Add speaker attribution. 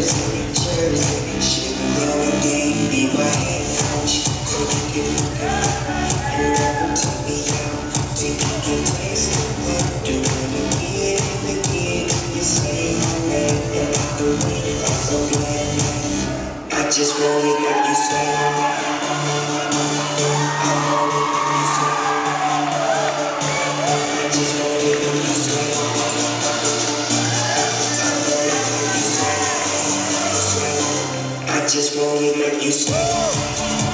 Speaker 1: Jersey, she gonna give me my headphones so you can look at and never take me out. Till you can taste the word, do it again and again. You say my name and by the way, I'm so glad. I just wanna hear you say. I just wanna hear you say.